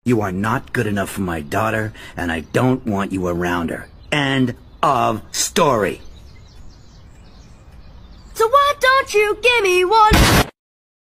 You are not good enough for my daughter, and I don't want you around her. End of story. So why don't you give me one?